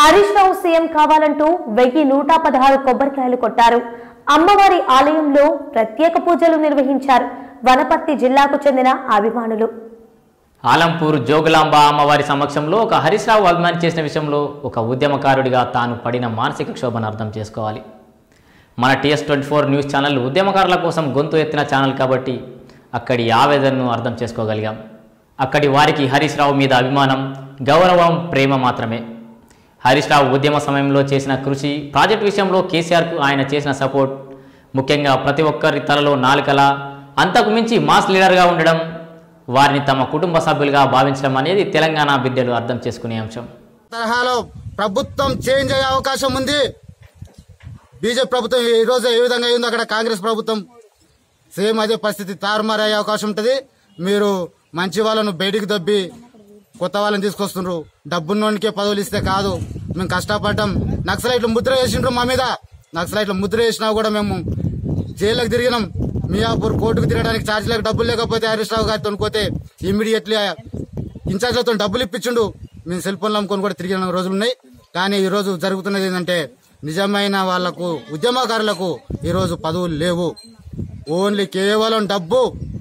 Harish Rao CM కావాలంటూ 1116 కొబ్బరికాయలు కొట్టారు. అమ్మవారి ఆలయంలో ప్రత్యేక పూజలు నిర్వహించారు వనపర్తి జిల్లాకు చెందిన అభిమానులు. ఆలంపూర్ జోగులాంబ అమ్మవారి సమక్షంలో ఒక హరీష్ రావు అభిమాని చేసిన విషయంలో ఒక ఉద్యమకారుడిగా తాను పడిన మానసిక క్షోభను అర్థం చేసుకోవాలి. మన TS24 న్యూస్ ఛానల్ ఉద్యమకారుల కోసం గొంతు ఎత్తిన ఛానల్ కాబట్టి అక్కడి ఆవేదనను అర్థం చేసుకోగలిగాం. అక్కడి వారికి హరీష్ రావు మీద అభిమానం, గౌరవం, ప్రేమ మాత్రమే. హరీష్ రావు ఉద్యమ సమయంలో చేసిన కృషి, ప్రాజెక్టు విషయంలో కేసీఆర్కు ఆయన చేసిన సపోర్ట్, ముఖ్యంగా ప్రతి ఒక్కరి తలలో నాలుకలా, అంతకు మించి మాస్ లీడర్గా ఉండడం, వారిని తమ కుటుంబ సభ్యులుగా భావించడం అనేది తెలంగాణ బిడ్డలు అర్థం చేసుకునే అంశం. తరహాలో ప్రభుత్వం చేంజ్ అయ్యే అవకాశం ఉంది. బీజేపీ ప్రభుత్వం ఈ రోజు ఏ విధంగా అయిందో అక్కడ కాంగ్రెస్ ప్రభుత్వం సేమ్ అదే పరిస్థితి తారుమారయ్యే అవకాశం ఉంటుంది. మీరు మంచి వాళ్ళను బయటికి దబ్బి కొత్త వాళ్ళని తీసుకొస్తుండ్రు. డబ్బున్నోనికే పదవులు ఇస్తే కాదు. మేము కష్టపడ్డాం. నక్సలైట్లు ముద్ర వేసిండ్రు మా మీద. నక్సలైట్లు ముద్ర వేసినా కూడా మేము జైల్లోకి తిరిగినాం. మియాపూర్ కోర్టుకు తిరగడానికి ఛార్జీలకు డబ్బులు లేకపోతే హరీష్ రావు గారితో పోతే ఇమ్మీడియట్లీ ఇన్ఛార్జ్లతో డబ్బులు ఇప్పించిండు. మేము సెల్ ఫోన్లు అమ్ముకొని కూడా తిరిగిన రోజులున్నాయి. కానీ ఈ రోజు జరుగుతున్నది ఏంటంటే నిజమైన వాళ్లకు, ఉద్యమకారులకు ఈరోజు పదవులు లేవు. ఓన్లీ కేవలం డబ్బు.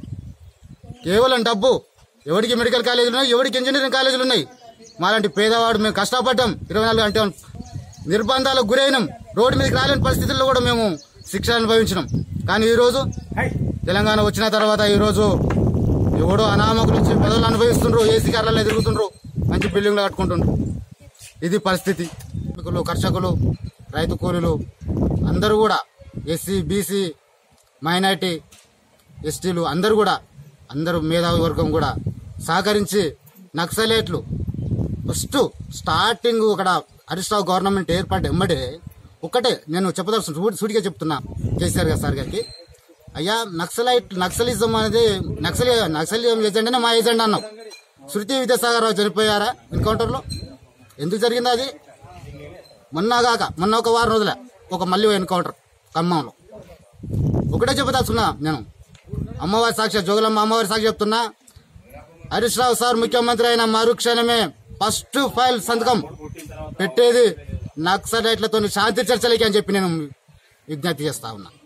ఎవరికి మెడికల్ కాలేజీలు ఉన్నాయి, ఎవరికి ఇంజనీరింగ్ కాలేజీలు ఉన్నాయి. మాలాంటి పేదవాడు మేము కష్టపడ్డాం. 24 గంటలు నిర్బంధాలకు గురైనాం. రోడ్డు మీదకి రాలేని పరిస్థితుల్లో కూడా మేము శిక్ష అనుభవించినాం. కానీ ఈ రోజు తెలంగాణ వచ్చిన తర్వాత ఈ రోజు ఎవడో అనామకులు వచ్చి పదవులు అనుభవిస్తుండ్రు, ఏసీ కార్లలో తిరుగుతుండ్రు, మంచి బిల్డింగ్లు కట్టుకుంటుండ్రు. ఇది పరిస్థితి. కర్షకులు, రైతు కూలీలు అందరూ కూడా, ఎస్సీ, బీసీ, మైనార్టీ, ఎస్టీలు అందరూ మేధావి వర్గం కూడా సహకరించి నక్సలైట్లు ఫస్ట్ స్టార్టింగ్ అక్కడ హరీష్ రావు గవర్నమెంట్ ఏర్పాటు ఎమ్మడే ఒకటే నేను చెప్పదలుచుకున్నా, సూటిగా చెప్తున్నా కేసీఆర్ గారు సార్ గారికి, అయ్యా నక్సలిజం అనేది నక్సలిజం ఏజెండానే మా ఏజెండా అన్నాం. శృతి విద్యాసాగర్ రావు చనిపోయారా ఎన్కౌంటర్లో? ఎందుకు జరిగింది అది? మొన్న ఒక వారం రోజుల మళ్ళీ ఎన్కౌంటర్ ఖమ్మంలో. ఒకటే చెప్పదలుచుకున్నా నేను, అమ్మవారి సాక్షి, జోగులమ్మ అమ్మవారి సాక్షి చెప్తున్నా, హరీష్ రావు సార్ ముఖ్యమంత్రి అయిన మరుక్షణమే ఫస్ట్ ఫైల్ సంతకం పెట్టేది నక్సలైట్లతో శాంతి చర్చలకి అని చెప్పి నేను విజ్ఞప్తి చేస్తా ఉన్నా.